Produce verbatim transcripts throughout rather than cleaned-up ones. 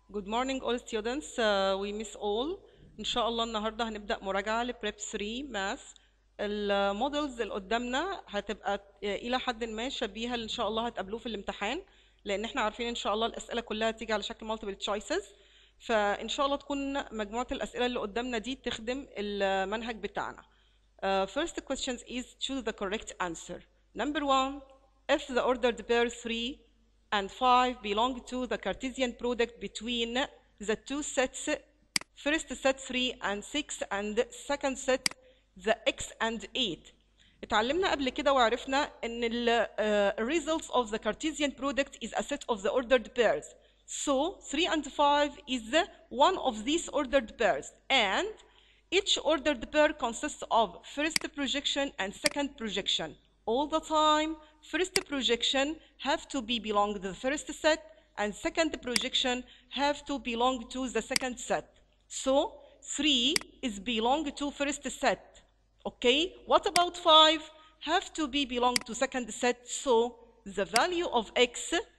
Good morning all students. Uh, we miss all. إن شاء الله النهاردة هنبدأ مراجعة لبريب ثلاثة ماث. المودلز اللي قدامنا هتبقى إلى حد ما شبيهة اللي إن شاء الله هتقابلوه في الامتحان، لأن إحنا عارفين إن شاء الله الأسئلة كلها تيجي على شكل multiple choices. فإن شاء الله تكون مجموعة الأسئلة اللي قدامنا دي تخدم المنهج بتاعنا. Uh, first question is choose the correct answer. Number one, if the ordered pair three and five belong to the Cartesian product between the two sets, first set three and six and second set the x and eight. اتعلمنا قبل كده وعرفنا ان ال uh, results of the Cartesian product is a set of the ordered pairs. So three and five is one of these ordered pairs, and each ordered pair consists of first projection and second projection. All the time, first projection have to be belong to the first set, and second projection have to belong to the second set. So three is belong to first set. Okay, what about five? Have to be belong to second set. So the value of x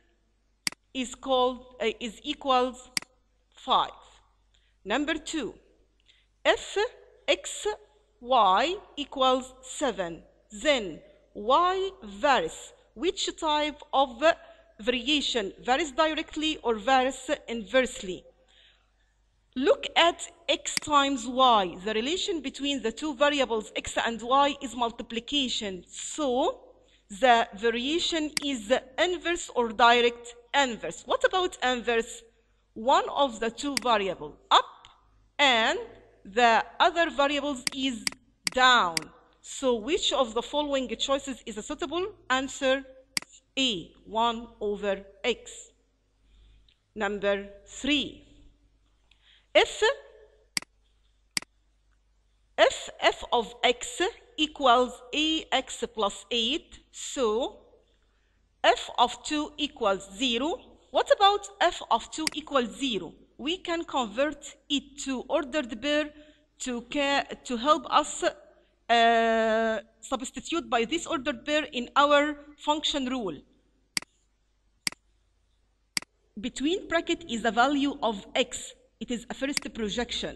is called uh, is equals five. Number two, if x y equals seven, then y varies. Which type of variation varies directly or varies inversely? Look at x times y. The relation between the two variables x and y is multiplication. So the variation is inverse or direct inverse. What about inverse? One of the two variables up and the other variables is down. So which of the following choices is a suitable answer? A, one over x. Number three, if if f of x equals ax plus eight, so f of two equals zero. What about f of two equals zero? We can convert it to ordered pair to, to help us uh, substitute by this ordered pair in our function rule. Between bracket is the value of x. It is a first projection.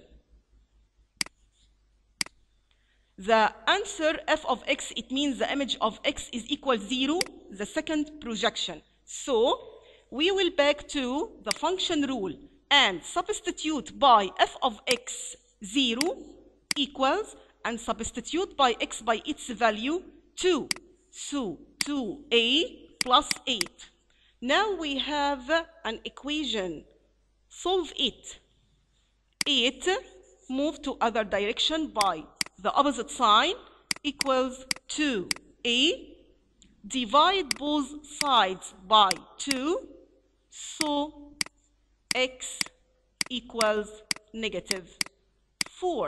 The answer f of x, it means the image of x is equal zero, the second projection. So we will back to the function rule and substitute by f of x zero equals, and substitute by x by its value two. So two a plus eight. Now we have an equation. Solve it. eight move to other direction by the opposite sign equals two a. Divide both sides by two. So x equals negative four.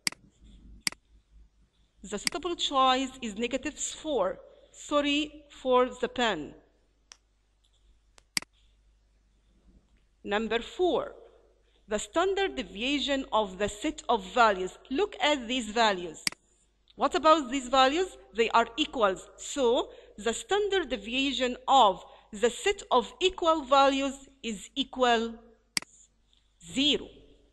The suitable choice is negative four. Sorry for the pen. Number four, the standard deviation of the set of values. Look at these values. What about these values? They are equals. So the standard deviation of the set of equal values is equal zero.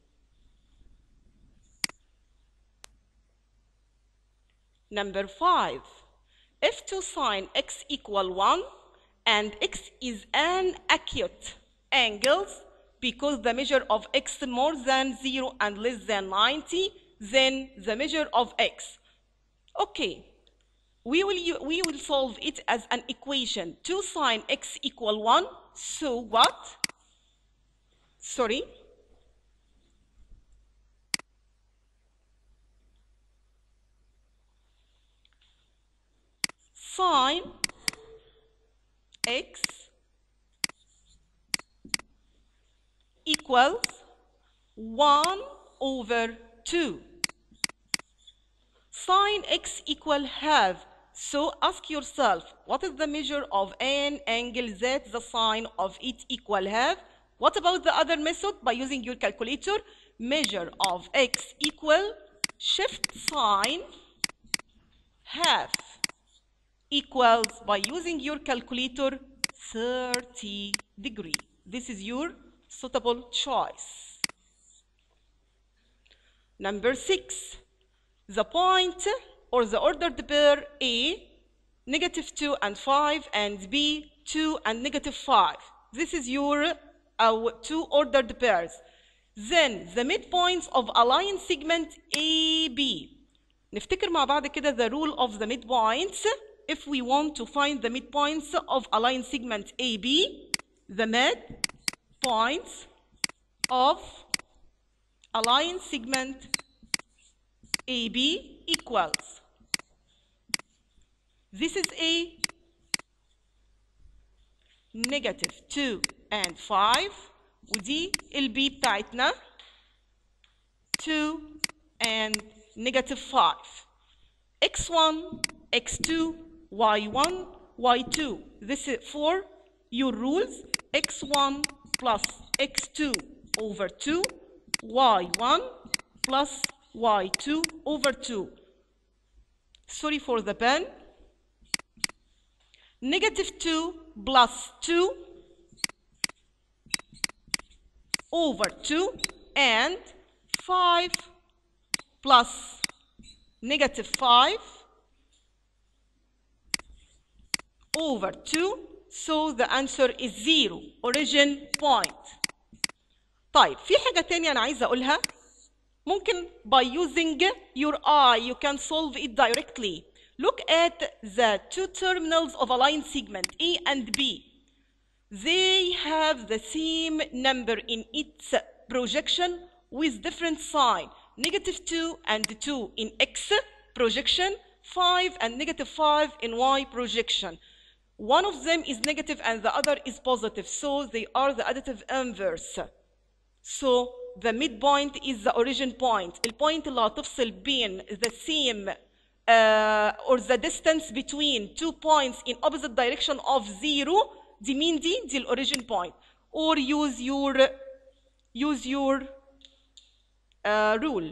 Number five, if two sine x equal one and x is an acute angle because the measure of x more than zero and less than ninety, then the measure of x. Okay, we will, we will solve it as an equation. two sine x equal one, so what? Sorry. Sine x equals one over two. Sine x equal half. So ask yourself, what is the measure of an angle that the sine of it equal half? What about the other method? By using your calculator, measure of x equal shift sine half equals, by using your calculator, thirty degree. This is your suitable choice. Number six, the point or the ordered pair A, negative two and five, and B, two and negative five. This is your uh, two ordered pairs. Then the midpoints of a line segment A B. نفتكر مع بعض كده the rule of the midpoints. If we want to find the midpoints of a line segment A B, the midpoints of a line segment A B equals, this is A, negative two and five, ودي ال B بتاعتنا two and negative five. x one, x two, y one, y two. This is for your rules. x one plus x two over two, y one plus y two over two. Sorry for the pen. Negative two plus two over two, and five plus negative five over two, so the answer is zero, origin point. طيب في حاجة تانية أنا عايزة أقولها. ممكن by using your eye you can solve it directly. Look at the two terminals of a line segment A and B. They have the same number in its projection with different sign. Negative two and two in X projection, five and negative five in Y projection. One of them is negative and the other is positive, so they are the additive inverse. So the midpoint is the origin point. البوينت اللي هتفصل بين the same uh, or the distance between two points in opposite direction of zero. دي مين دي؟ دي الorigin point. Or use your use your uh, rule.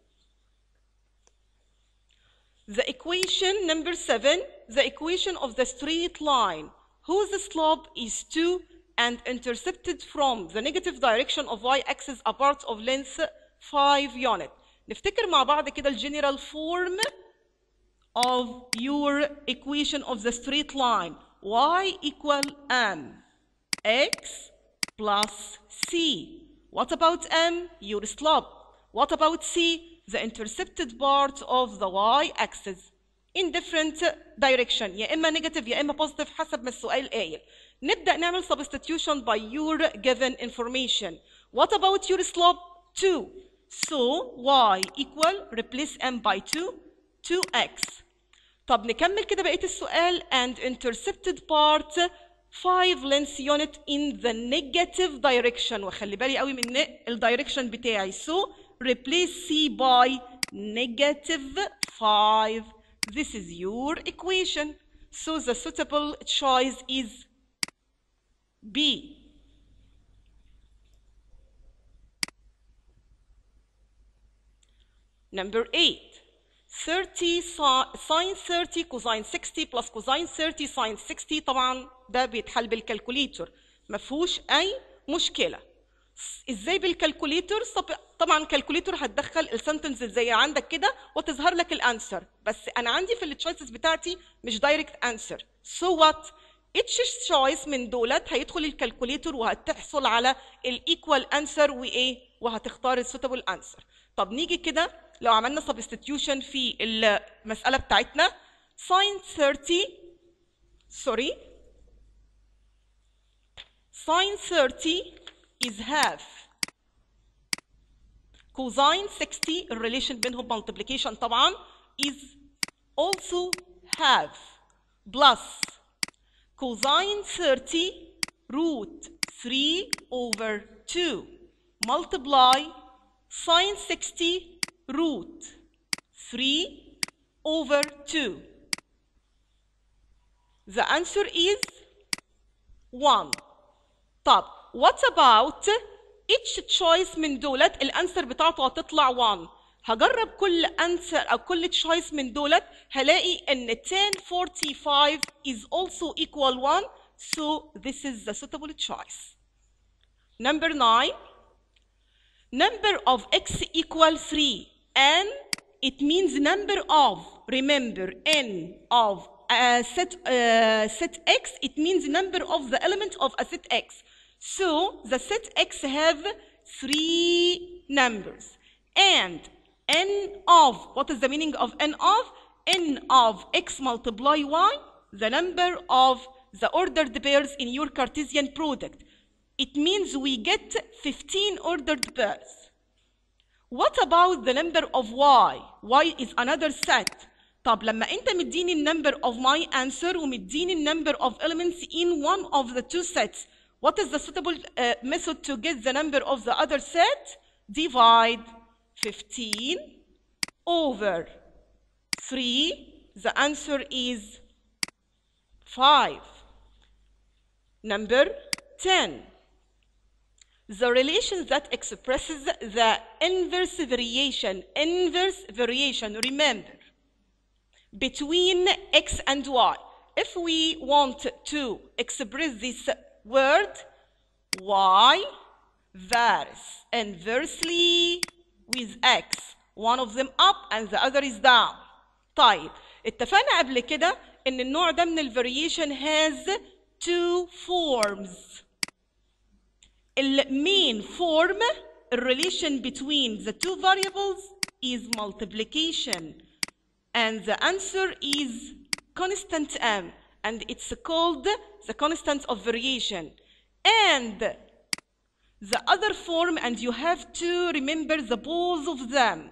The equation number seven, the equation of the straight line whose slope is two and intercepted from the negative direction of y-axis a part of length five unit. نفتكر مع بعض كده الجنرال form of your equation of the straight line. Y equal m, x plus c. What about m? Your slope. What about c? The intercepted part of the y-axis in different direction. يا إما negative يا إما positive حسب ما السؤال قايل. نبدأ نعمل substitution by your given information. What about your slope? two. So y equal, replace m by two, two x. طب نكمل كده بقية السؤال. and intercepted part five length unit in the negative direction. وخلي بالي قوي من الدايركشن بتاعي. So replace c by negative five. This is your equation. So the suitable choice is B. Number eight. thirty sine thirty cosine sixty plus cosine thirty sine sixty. طبعا ده بيتحل بالكالكوليتر، ما فيهوش اي مشكله. ازاي بالكالكوليتر؟ طبعا الكالكوليتر هتدخل السنتنس زي عندك كده وتظهر لك الانسر، بس انا عندي في التشويسز بتاعتي مش دايركت انسر. سو وات اتش تشويس من دولت هيدخل الكالكوليتر وهتحصل على الايكوال انسر وايه، وهتختار السوتابل انسر. طب نيجي كده لو عملنا سبستيتيوشن في المساله بتاعتنا. ساين thirty سوري ساين thirty is half. cosine sixty الريليشن بينهم multiplication طبعا is also half plus cosine thirty root three over two multiply sine sixty root three over two. The answer is one. طب what about each choice من دولت الانسر بتاعته هتطلع one. هجرب كل انسر او كل choice من دولت هلاقي ان ten forty-five is also equal one. So this is the suitable choice. Number nine. Number of x equal three. N, it means number of, remember, n of a set, uh, set x, it means number of the element of a set x. So the set x have three numbers. And n of, what is the meaning of n of? N of x multiply y, the number of the ordered pairs in your Cartesian product. It means we get fifteen ordered pairs. What about the number of y? Y is another set. طب لما انت مديني النمبر of my answer ومديني النمبر of elements in one of the two sets, what is the suitable uh, method to get the number of the other set? Divide fifteen over three. The answer is five. Number ten. The relation that expresses the inverse variation, inverse variation, remember, between x and y. If we want to express this word, y varies inversely with x. One of them up and the other is down. طيب اتفقنا قبل كده ان النوع ده من الفاريشن has two forms. The main form, the relation between the two variables, is multiplication, and the answer is constant m, and it's called the constant of variation. And the other form, and you have to remember the both of them,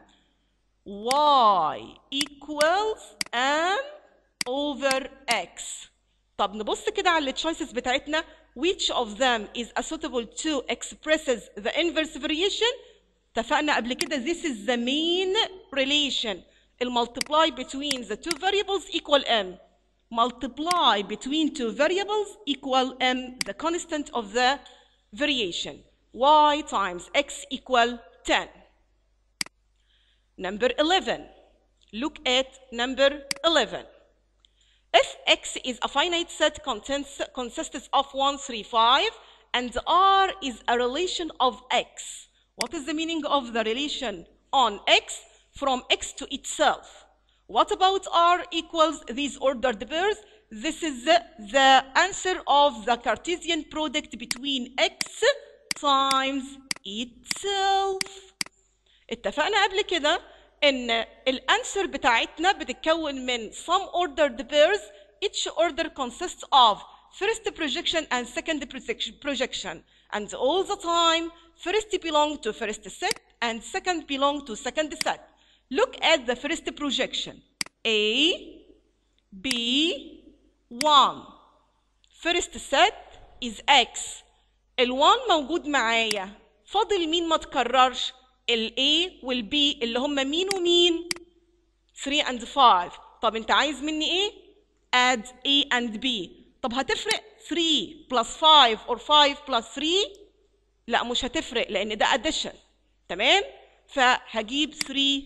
y equals m over x. طب نبص كده على التشويسز بتاعتنا. Which of them is suitable to expresses the inverse variation? اتفقنا قبل كده this is the main relation. المultiply between the two variables equal m. Multiply between two variables equal m, the constant of the variation. Y times x equal ten. Number eleven. Look at number eleven. If x is a finite set contains, consists of one, three, five, and R is a relation of x. What is the meaning of the relation on x? From x to itself. What about R equals these ordered pairs? This is the, the answer of the Cartesian product between x times itself. اتفقنا قبل كده ان الانسر بتاعتنا بتتكون من some ordered pairs. Each order consists of first projection and second projection, and all the time first belong to first set and second belong to second set. Look at the first projection. A, B, one. First set is x. ال one موجود معايا. فاضل مين ما تكررش؟ ال A وال B اللي هم مين ومين؟ three and five. طب انت عايز مني ايه؟ add A and B. طب هتفرق three plus five or five plus three؟ لا مش هتفرق لان ده addition. تمام؟ فهجيب three.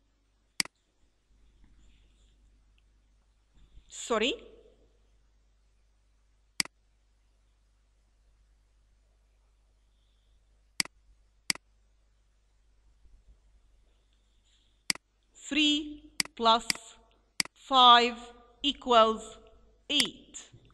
sorry. three plus five equals eight.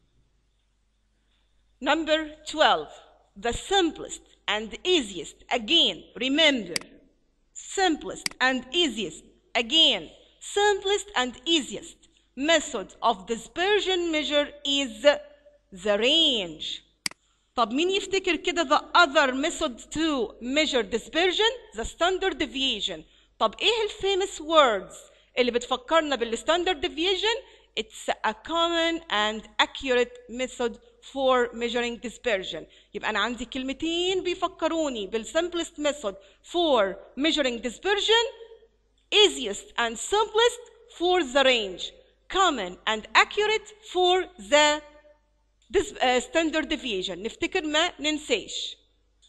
Number twelve, the simplest and easiest, again, remember, simplest and easiest, again, simplest and easiest method of dispersion measure is the range. طب مين يفتكر كده the other method to measure dispersion? The standard deviation. طب ايه الفيمous words اللي بتفكرنا بالستاندرد deviation؟ It's a common and accurate method for measuring dispersion. يبقى أنا عندي كلمتين بيفكروني بالsimplest method for measuring dispersion, easiest and simplest for the range, common and accurate for the this, uh, standard deviation. نفتكر ما ننساش.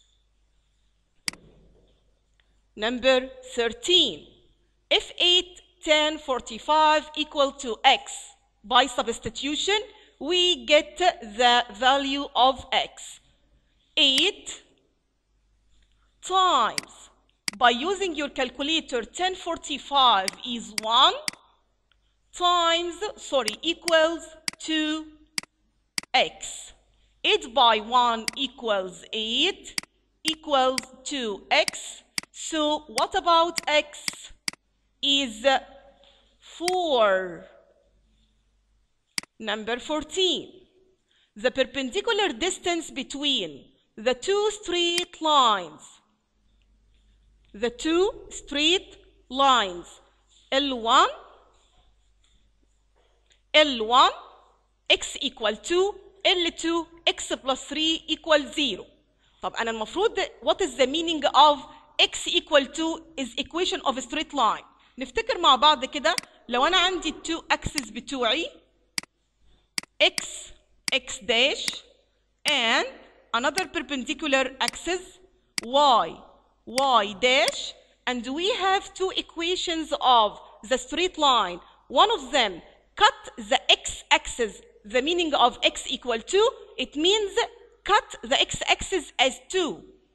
Number thirteen. If eight, ten, forty-five equal to x, by substitution, we get the value of x. eight times, by using your calculator, ten forty-five is one, times, sorry, equals two x. eight by one equals eight, equals two x. So what about x? Is four. Number fourteen. The perpendicular distance between the two straight lines. The two straight lines. L one, L one, x equal two, L two, x plus three equal zero. طب أنا المفروض what is the meaning of x equal to is equation of a straight line. نفتكر مع بعض كده لو أنا عندي two axes بتوعي x, x dash and another perpendicular axis y, y dash, and we have two equations of the straight line. One of them cut the x-axis, the meaning of x equal to, it means cut the x-axis as two.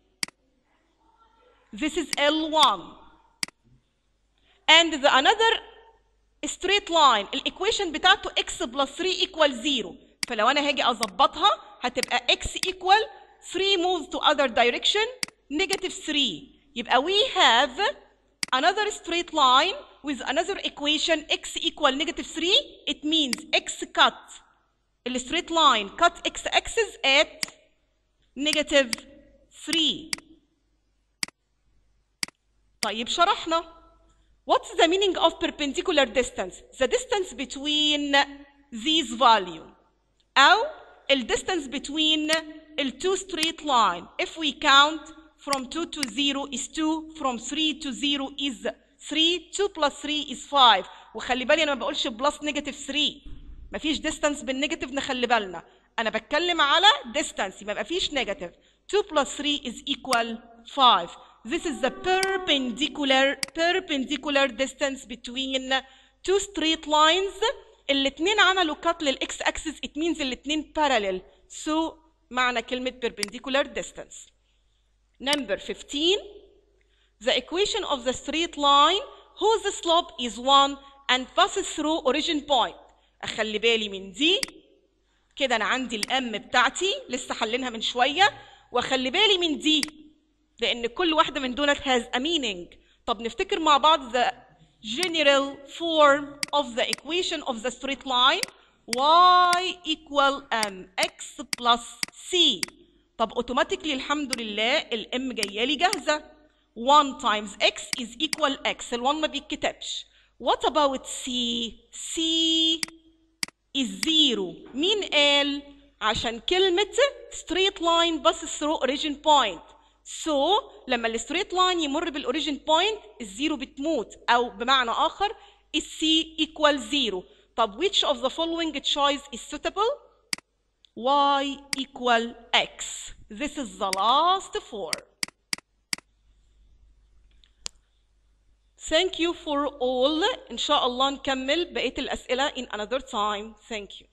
This is L one. And the another straight line, الإيكويشن بتاعته x plus three equal zero. فلو أنا هاجي أظبطها هتبقى x equal three moves to other direction negative three. يبقى we have another straight line with another equation x equal negative three. It means x cut the straight line cut x axis at negative three. طيب شرحنا. What's the meaning of perpendicular distance? The distance between these values. أو the distance between the two straight line. If we count from two to zero is two, from three to zero is three, two plus three is five. وخلي بالي أنا ما بقولش plus negative three. مفيش distance بالنيجاتيف نخلي بالنا. أنا بتكلم على distance يبقى مفيش negative. two plus three is equal five. This is the perpendicular perpendicular distance between two straight lines. الاتنين عملوا cut للإكس axis. It means الاتنين parallel. So معنى كلمة perpendicular distance. Number fifteen. The equation of the straight line whose slope is one and passes through origin point. أخلي بالي من دي. كده أنا عندي الأم بتاعتي لسه حلينها من شوية. وأخلي بالي من دي. لأن كل واحدة من دولت has a meaning. طب نفتكر مع بعض the general form of the equation of the straight line. y equal mx plus c. طب automatically الحمد لله الام جايه لي جاهزه. one times x is equal x. ال one ما بيتكتبش. What about c? c is zero. مين قال؟ عشان كلمة straight line passes through origin point. So لما ال straight line يمر بالorigin point الزيرو بتموت. أو بمعنى آخر c equal zero. طب which of the following choice is suitable? y equal x. This is the last four. Thank you for all. إن شاء الله نكمل بقية الأسئلة in another time. Thank you.